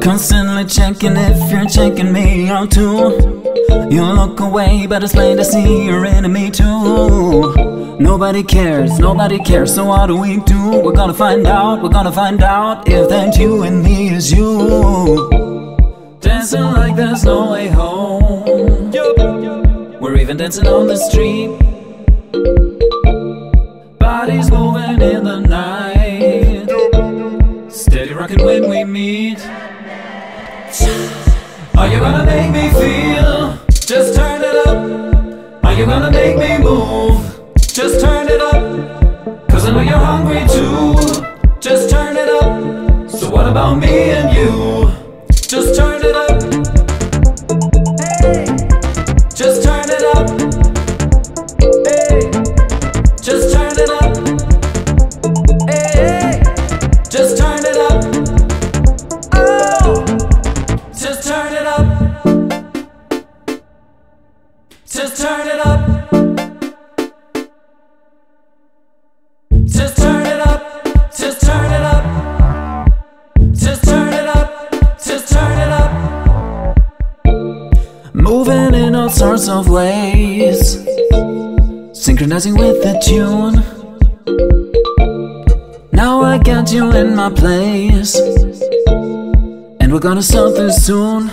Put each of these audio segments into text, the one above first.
Constantly checking if you're checking me out too. You look away, but it's plain to see you're into me too. Nobody cares, so what do we do? We're gonna find out if that you and me is you. Dancing like there's no way home. We're even dancing on the street. Bodies moving in the night. Steady rocking when we meet. Are you gonna make me feel? Just turn it up. Are you gonna make me move? Just turn it up. Cause I know you're hungry too. Just turn it up. So what about me and you? Just turn it up. Hey. Just turn it up. Hey. Just turn it up. Hey. Just turn it up. Oh. Just turn it up. Just turn it up. Just turn it up. Just turn it up. Just turn it up. Just turn it up. Moving in all sorts of ways, synchronizing with the tune. Now I got you in my place, and we're gonna start this soon.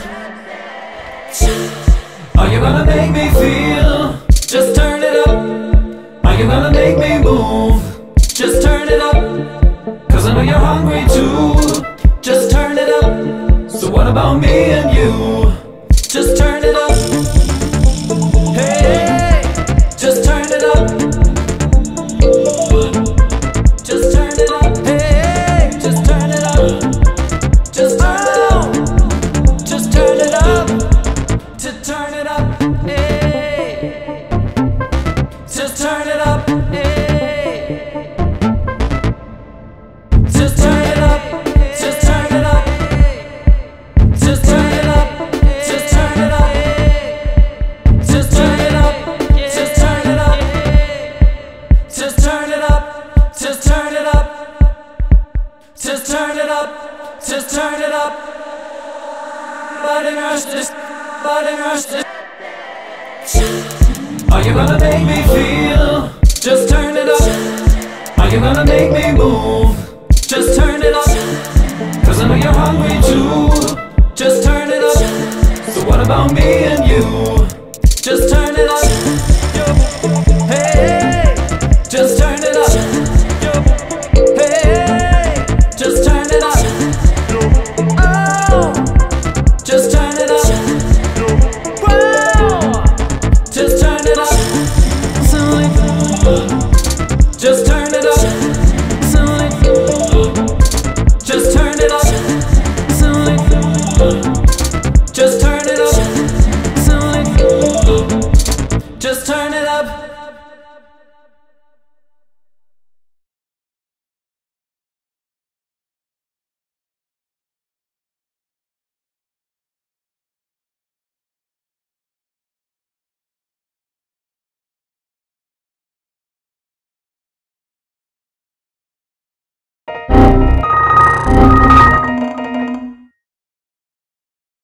Are you gonna make me feel? Just turn it up. Are you gonna make me move? Just turn it up. Cause I know you're hungry too. Just turn it up. So what about me and you? Just turn it up. Hey, just turn it up. Just turn it up. Hey, just turn it up. Just turn it up. Just turn it up. To turn it up. Hey, just turn it up. Hey, just turn it up. Just turn it up. Just turn it up. Just turn it up. Just turn it up. Just turn it up. Just turn it up. Just turn it up. Just turn it up. Just turn it up. Body rush this. Body rush this. Are you gonna make me feel? Just turn it up. Are you gonna make me move? Just turn it up. Cause I know you're hungry too. Just turn it up. So what about me and you? Just turn it up.